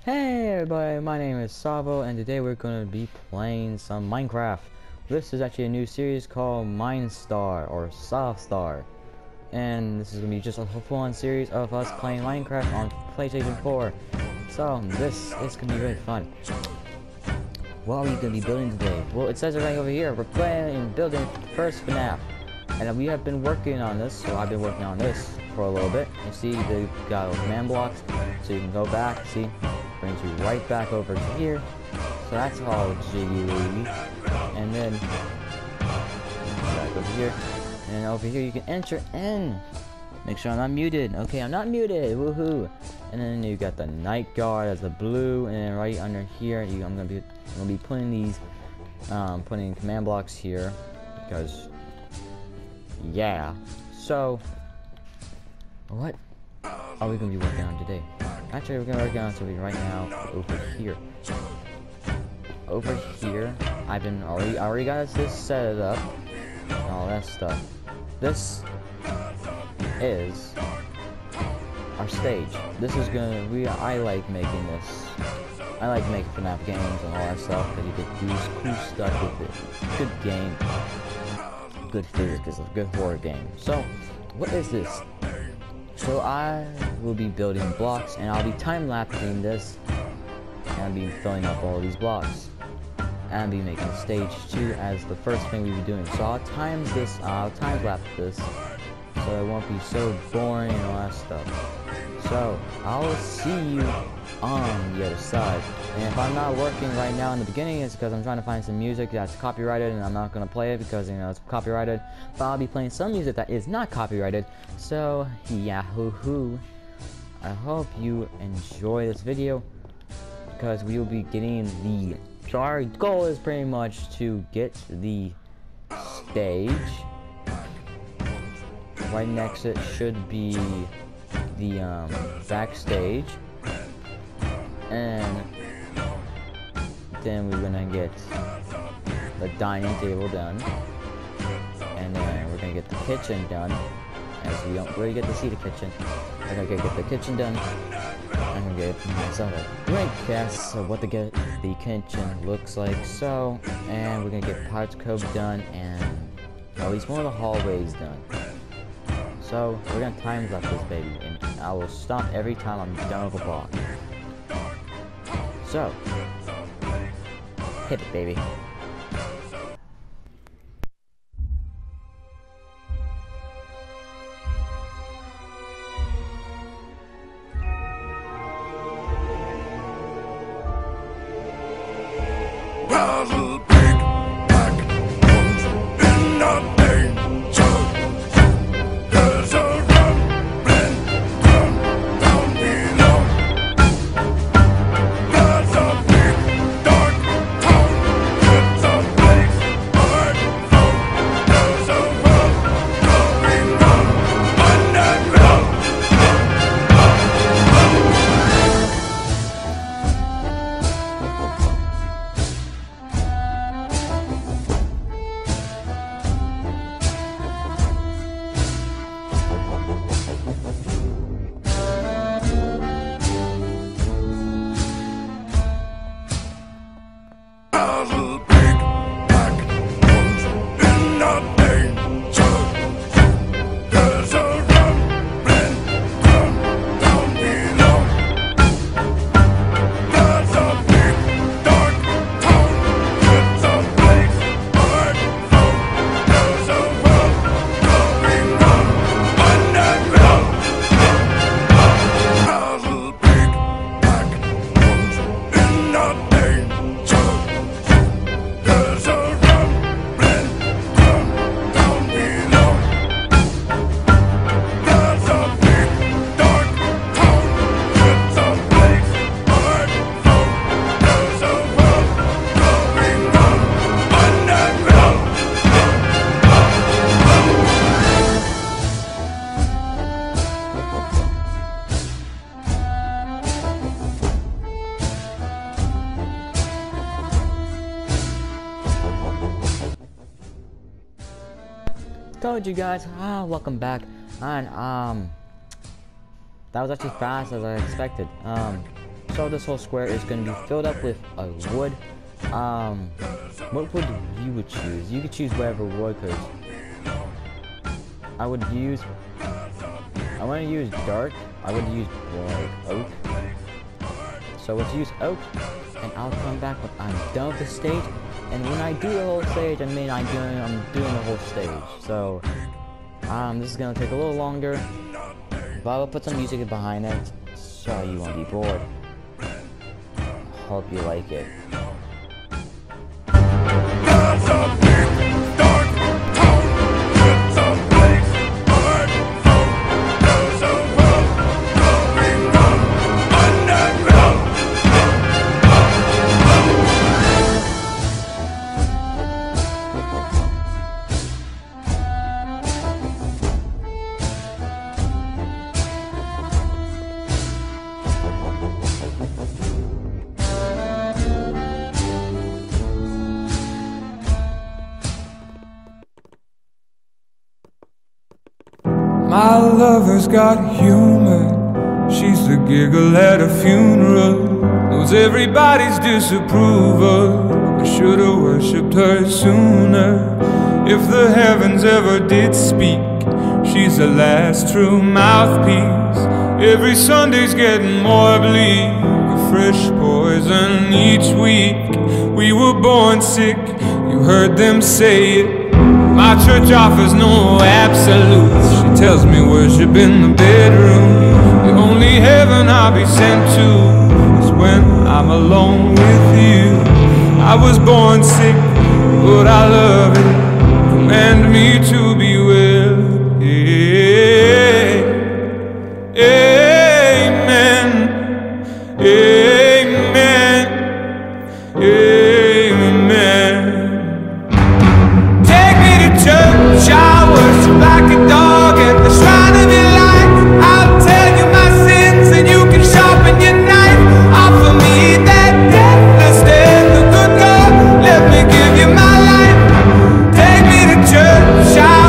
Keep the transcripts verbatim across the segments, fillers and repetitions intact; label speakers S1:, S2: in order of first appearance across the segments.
S1: Hey everybody, my name is Savo and today we're going to be playing some Minecraft. This is actually a new series called Mindstar or Softstar. And this is going to be just a full-on series of us playing Minecraft on PlayStation four. So this is going to be really fun. What are we going to be building today? Well, it says it right over here. We're playing and building first FNAF. And we have been working on this, so I've been working on this for a little bit. You see, they've got command blocks, so you can go back, see? Brings you right back over to here. So that's all jiggy wiggy. And then back over here. And over here you can enter in. Make sure I'm not muted. Okay, I'm not muted. Woohoo! And then you got the night guard as the blue, and then right under here, you, I'm gonna be I'm gonna be putting these um, putting command blocks here because yeah. So what are we gonna be working on today? Actually, we're gonna work on something right now over here. Over here, I've been already I already got this set up and all that stuff. This is our stage. This is gonna we I like making this. I like making FNAF games and all that stuff because you could do cool stuff with it. It's a good game. Good physics. It's a good horror game. So, what is this? So I will be building blocks, and I'll be time-lapsing this, and I'll be filling up all these blocks. And I'll be making a stage two as the first thing we'll be doing. So I'll times this, I'll time-lapse this, so it won't be so boring and all that stuff. So I'll see you on the other side. And if I'm not working right now in the beginning, it's because I'm trying to find some music that's copyrighted, and I'm not gonna play it because you know it's copyrighted. But I'll be playing some music that is not copyrighted. So yeah, hoo hoo. I hope you enjoy this video because we will be getting the. So our goal is pretty much to get the stage. Right next to it should be the um, backstage, and then we're gonna get the dining table done, and then we're gonna get the kitchen done, as we don't really get to see the kitchen. We're gonna get the kitchen done. I'm gonna get myself a great guess of what the get the kitchen looks like. So, and we're gonna get Pirates Cove done, and at least one of the hallways done. So we're gonna time lapse this baby, and I will stop every time I'm done with a block. So, hit it, baby.
S2: Rattle big black bones in the danger. There's a rumbling down, down below. There's a big dark town. It's a place of flow. There's a world going on underground. Rattle big black bones in the danger. There's a rumbling down, down below. There's a big dark town. It's a place of flow. There's a world going on underground. Rattle big black bones in the danger. There's a rumbling down, down below. There's a big dark town. It's a place of flow. There's a world going on underground.
S1: Told you guys, ah, welcome back. And um that was actually fast as I expected. Um So this whole square is going to be filled up with a wood. Um, what wood you would choose? You could choose whatever wood, cause I would use. I want to use dark. I would use like oak. So let's use oak, and I'll come back when I'm done with the stage. And when I do the whole stage, I mean I'm doing I'm doing the whole stage. So um, this is gonna take a little longer, but I'll put some music behind it so you won't be bored. Hope you like it.
S2: There's a big dark town with a place burn from. There's a world going on underground.
S3: My lover's got humor. She's the giggle at a funeral. Knows everybody's disapproval. I should've worshipped her sooner. If the heavens ever did speak, she's the last true mouthpiece. Every Sunday's getting more bleak, a fresh poison each week. We were born sick, you heard them say it. My church offers no absolutes. She tells me worship in the bedroom. The only heaven I'll be sent to is when I'm alone with you. I was born sick, but I love it. Command me to be well. Amen. Amen. Amen. Church, I worship like a dog at the shrine of your light. I'll tell you my sins and you can sharpen your knife. Offer me that deathless death, the good God, let me give you my life. Take me to church, I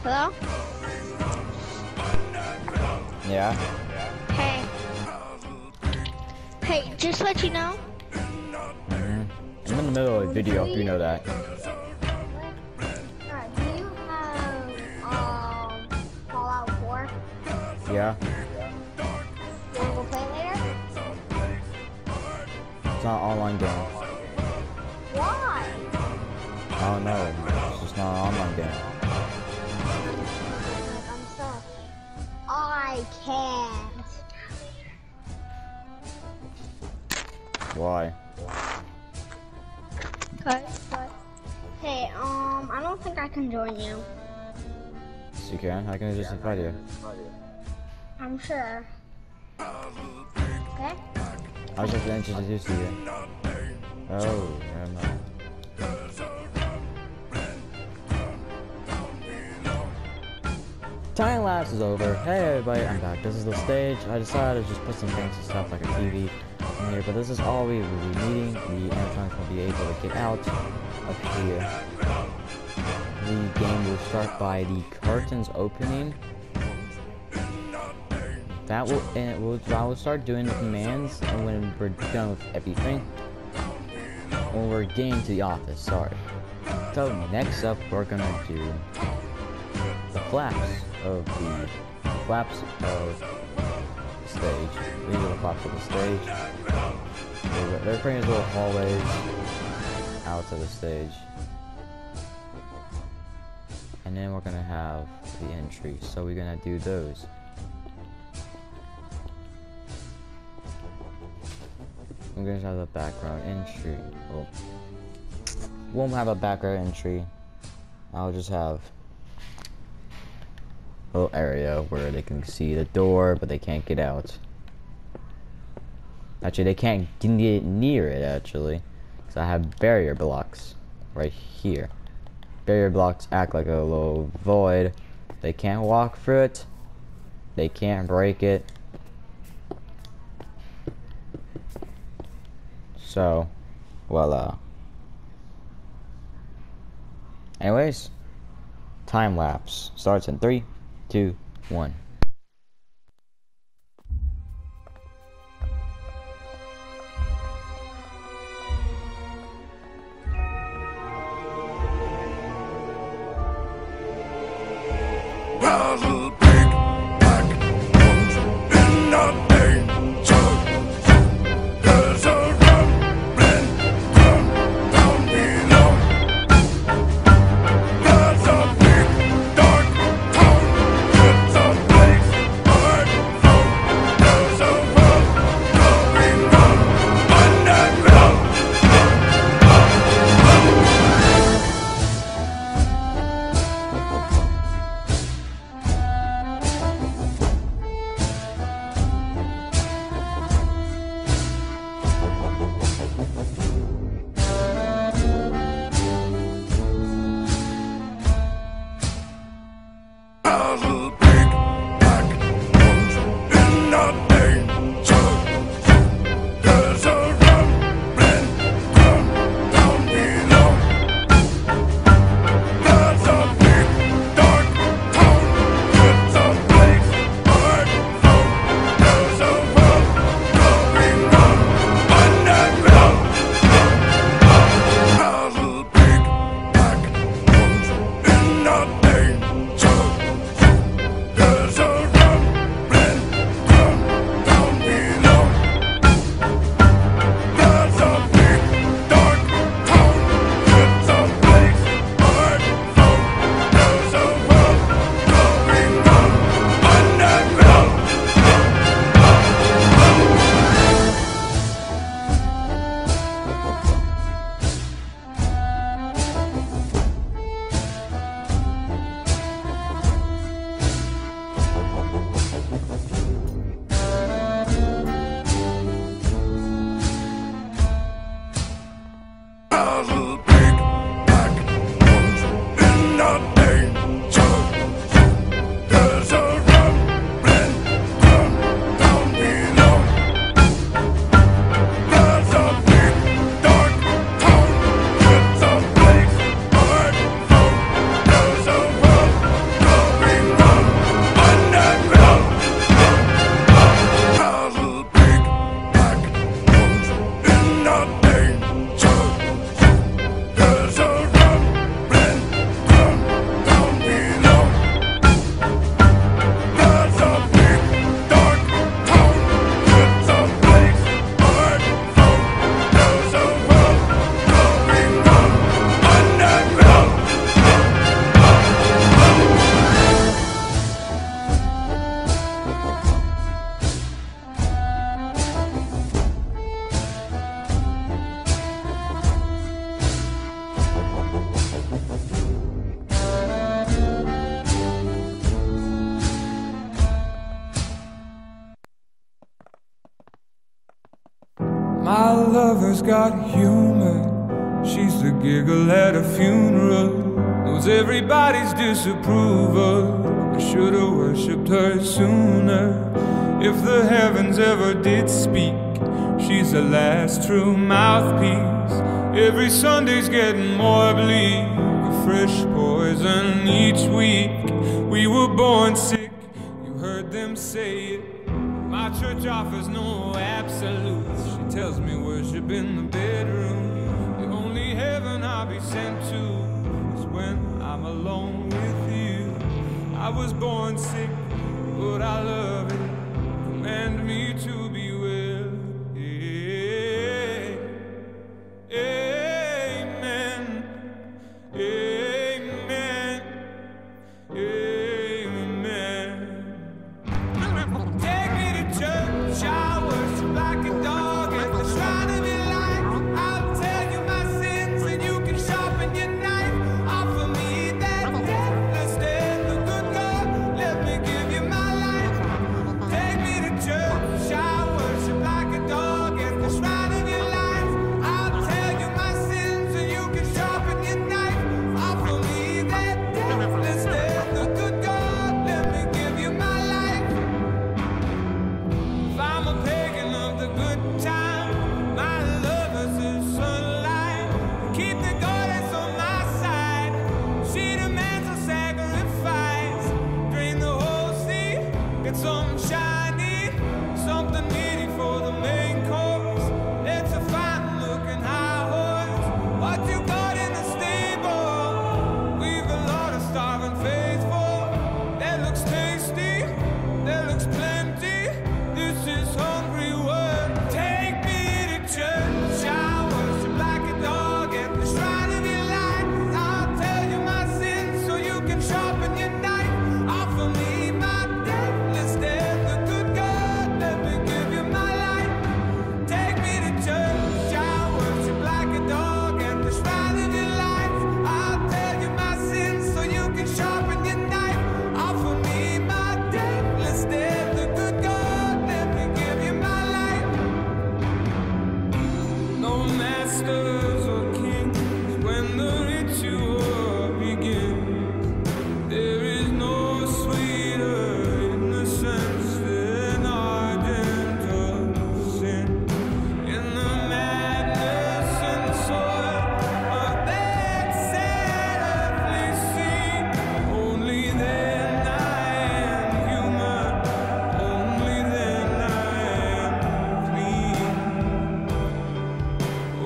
S4: Hello?
S1: Yeah?
S4: Hey. Hey, just to let you know.
S1: Mm-hmm. I'm in the middle of a video, if you know that.
S4: Alright, do you have um Fallout four?
S1: Yeah?
S4: You wanna go play later?
S1: It's not an online game.
S4: Why?
S1: I don't know. It's just not an online game.
S4: Like, I'm stuck. I can't.
S1: Why?
S4: Cut, cut. Hey, um, I don't think I can join you.
S1: Yes, you can. How can I just invite you?
S4: I'm sure. Okay?
S1: I was just introduce you. Oh, never mind. Time lapse is over. Hey everybody, I'm back. This is the stage. I decided to just put some fancy stuff like a T V in here, but this is all we will be needing. The animatronics will be able to get out of here. The game will start by the curtains opening. That will and it will I will start doing the commands, and when we're done with everything, when we're getting to the office, sorry. So next up we're gonna do the flaps of the, the flaps of the stage. These are the flaps of the stage. They're, they're bringing us little hallways out to the stage. And then we're gonna have the entry. So we're gonna do those. I'm gonna have the background entry. Well, won't have a background entry. I'll just have a little area where they can see the door, but they can't get out. Actually, they can't get near it, actually. Because I have barrier blocks right here. Barrier blocks act like a little void. They can't walk through it. They can't break it. So, voila. Anyways, time lapse starts in three, two, one.
S2: Rattle big black bones in the danger zone. There's a rumbling down, down below. There's a big dark town. It's a place hard from. There's a world going on underground.
S3: lover's got humor. She's the giggle at a funeral, knows everybody's disapproval. I should've worshipped her sooner. If the heavens ever did speak, she's the last true mouthpiece. Every Sunday's getting more bleak, a fresh poison each week. We were born sick, you heard them say it. My church offers no absolutes. She tells me worship in the bedroom. The only heaven I'll be sent to is when I'm alone with you. I was born sick, but I love it. Command me to be well. Amen. Amen. Amen. Take me to church, I worship like a dog at the shrine of your life. I'll tell you my sins and you can sharpen your knife. Offer me that deathless death, the good God, let me give you my life. Take me to church, I worship like a dog at the shrine of your life. I'll tell you my sins and you can sharpen your knife. Offer me that deathless death, the good God, let me give you my life. If I'm a pagan of the good time, my lover's the sunlight. Keep the goddess on my side. She demands a sacrifice. Drain the whole sea, get something shiny, something meaty for the main course. It's a fine looking high horse. What you got in the stable? We've a lot of starving faithful. That looks tasty, that looks plenty. This is hungry work. Take me to church, I worship like a dog at the shrine of your life. I'll tell you my sins so you can sharpen your knife. Offer me my deathless death, the good God, let me give you my life. Take me to church, I worship like a dog at the shrine of your life. I'll tell you my sins so you can sharpen your knife. Offer me my deathless death, the good God, let me give you my life. No masters or kings when the ritual begins. There is no sweeter innocence than our gentle sin. In the madness and soil of that sad earthly scene, only then I am human, only then I am clean. Oh,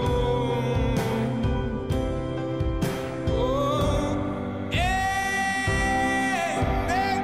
S3: oh, amen,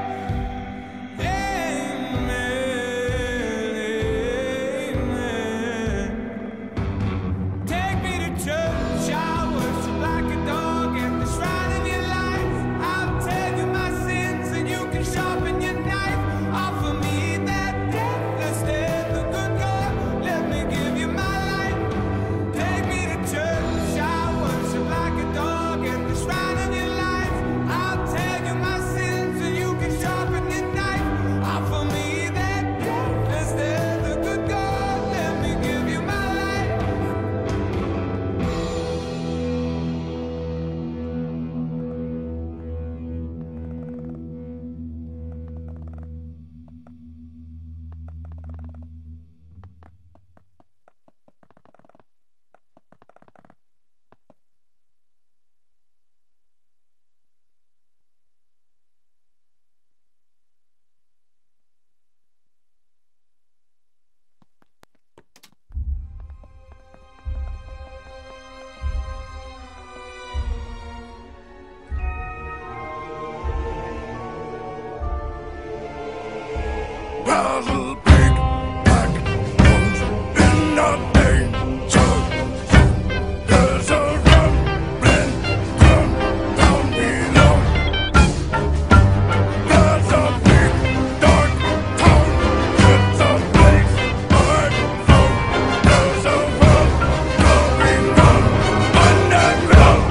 S3: amen. Take me to church, I worship like a dog at the shrine of your life. I'll tell you my sins and you can sharpen your knife. Offer me that deathless death, the good God, let me give you my life. Take me to church, I worship like a dog at the shrine of your life. I'll tell you my sins and you can sharpen your knife. Offer me that deathless death, the good God, let me give you my life.
S2: Rattle big black ones in the danger. There's a rumbling ground down below. There's a big dark town with a place burn full. There's a world going on underground.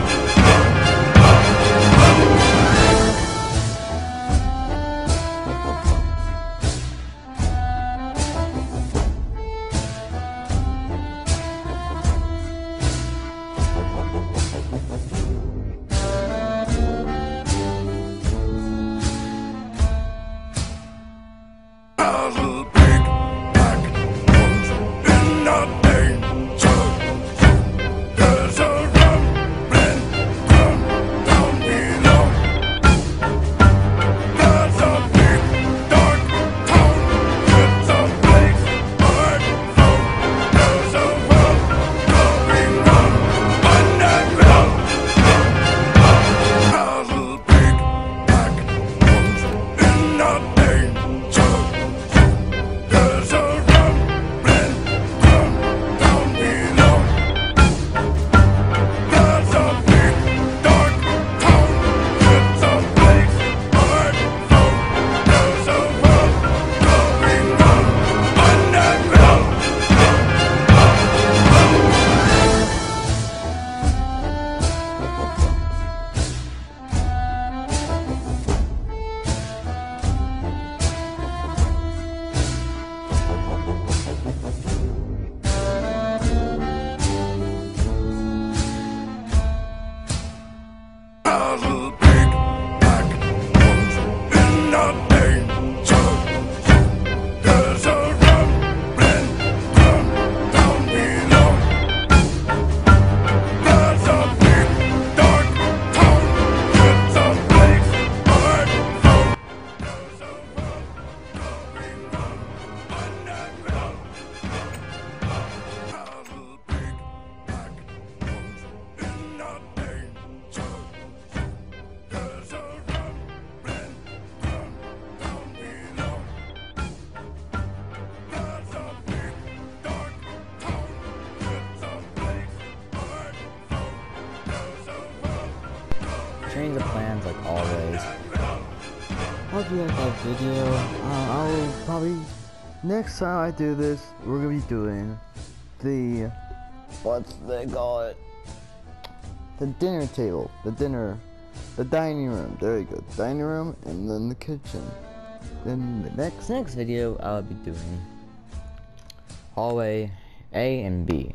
S1: hope you like that video. Uh, I'll probably next time I do this, we're gonna be doing the what's they call it? The dinner table, the dinner, the dining room. There you go, dining room, and then the kitchen. Then the next next video, I'll be doing hallway A and B,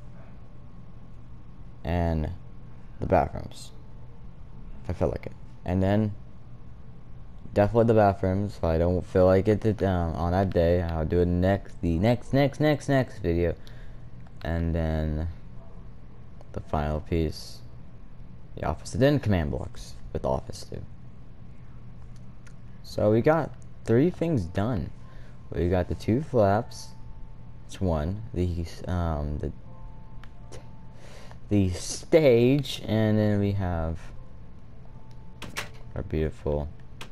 S1: and the bathrooms, if I feel like it, and then definitely the bathrooms. If I don't feel like it to, um, on that day, I'll do it next, the next, next, next, next video, and then the final piece, the office, and then command blocks with office too. So we got three things done. We got the two flaps. It's one. The um the the stage, and then we have our beautiful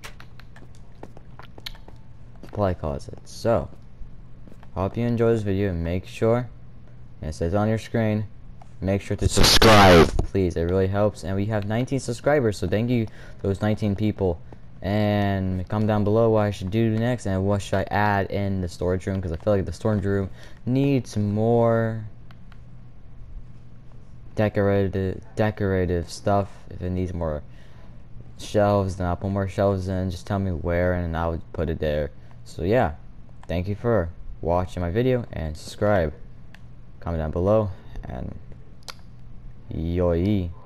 S1: supply closet. So I hope you enjoy this video, and make sure, and it says on your screen, make sure to subscribe, please. It really helps, and we have nineteen subscribers, so thank you to those nineteen people. And comment down below what I should do next, and what should I add in the storage room, because I feel like the storage room needs more decorative decorative stuff. If it needs more shelves, then I'll put more shelves in. Just tell me where, and I would put it there. So yeah, thank you for watching my video, and subscribe, comment down below, and yoi.